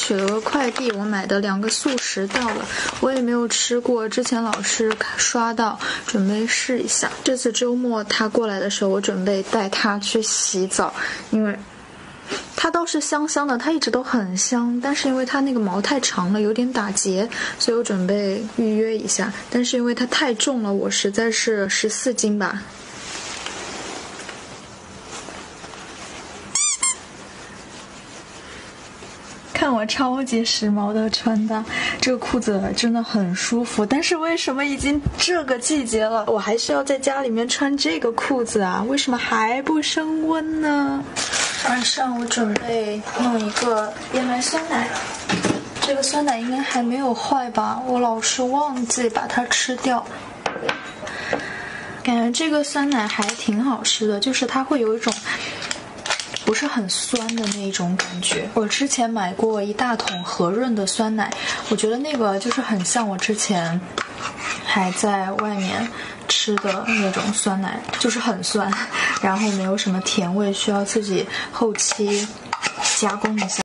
取了个快递，我买的2个速食到了，我也没有吃过，之前老是刷到，准备试一下。这次周末他过来的时候，我准备带他去洗澡，因为它倒是香香的，它一直都很香，但是因为它那个毛太长了，有点打结，所以我准备预约一下。但是因为它太重了，我实在是14斤吧。看我超级时髦的穿搭，这个裤子真的很舒服。但是为什么已经这个季节了，我还是要在家里面穿这个裤子啊？为什么还不升温呢？晚上我准备弄一个燕麦酸奶，这个酸奶应该还没有坏吧？我老是忘记把它吃掉。感觉这个酸奶还挺好吃的，就是它会有一种不是很酸的那种感觉。我之前买过一大桶和润的酸奶，我觉得那个就是很像我之前还在外面吃的那种酸奶，就是很酸，然后没有什么甜味，需要自己后期加工一下。